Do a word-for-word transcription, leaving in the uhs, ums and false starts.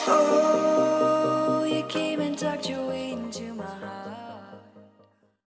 Oh, you came and tucked your way into my heart.